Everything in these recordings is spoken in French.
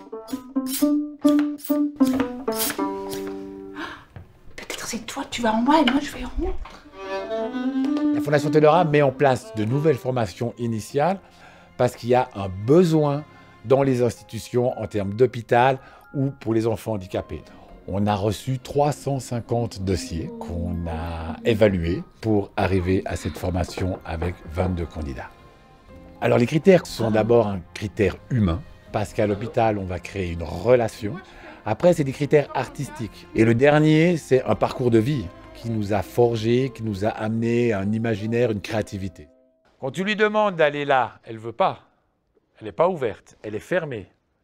Peut-être c'est toi, tu vas en bas et moi je vais en haut. La Fondation Tellera met en place de nouvelles formations initiales parce qu'il y a un besoin dans les institutions en termes d'hôpital ou pour les enfants handicapés. On a reçu 350 dossiers qu'on a évalués pour arriver à cette formation avec 22 candidats. Alors les critères sont d'abord un critère humain, parce qu'à l'hôpital, on va créer une relation. Après, c'est des critères artistiques. Et le dernier, c'est un parcours de vie qui nous a forgé, qui nous a amené un imaginaire, une créativité. Quand tu lui demandes d'aller là, elle ne veut pas. Elle n'est pas ouverte, elle est fermée.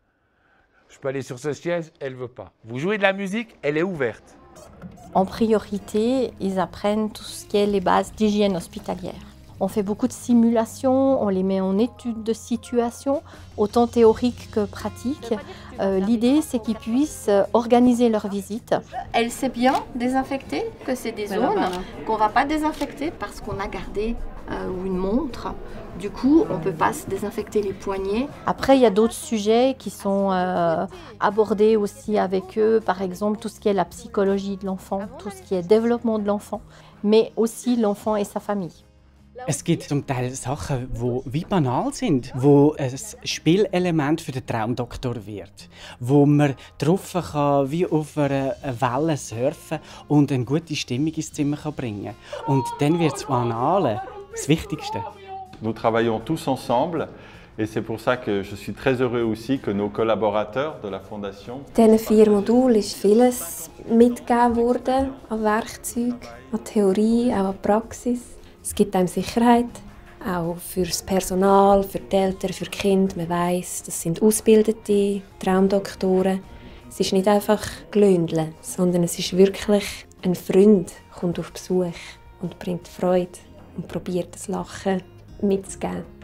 Je peux aller sur ce siège, elle ne veut pas. Vous jouez de la musique, elle est ouverte. En priorité, ils apprennent tout ce qui est les bases d'hygiène hospitalière. On fait beaucoup de simulations, on les met en études de situation, autant théoriques que pratiques. L'idée, c'est qu'ils puissent organiser leur visite. Elle sait bien désinfecter, que c'est des zones qu'on ne va pas désinfecter parce qu'on a gardé une montre. Du coup, on ne peut pas se désinfecter les poignets. Après, il y a d'autres sujets qui sont abordés aussi avec eux. Par exemple, tout ce qui est la psychologie de l'enfant, tout ce qui est développement de l'enfant, mais aussi l'enfant et sa famille. Es gibt zum Teil Sachen, die wie banal sind, wo ein Spielelement für den Traumdoktor wird, wo man drauf kann, wie auf einer Welle surfen und eine gute Stimmung ins Zimmer bringen kann. Und dann wird das Banale das Wichtigste. Nous travaillons tous ensemble et c'est pour ça que je suis très heureux aussi que nos collaborateurs de la Fondation. In diesen 4 Modulen ist vieles mitgegeben worden an Werkzeugen, an Theorie, auch an Praxis. Es gibt einem Sicherheit, auch für das Personal, für die Eltern, für die Kinder. Man weiss, das sind ausgebildete Traumdoktoren. Es ist nicht einfach Glöndeln, sondern es ist wirklich ein Freund, kommt auf Besuch und bringt Freude und probiert das Lachen mitzugeben.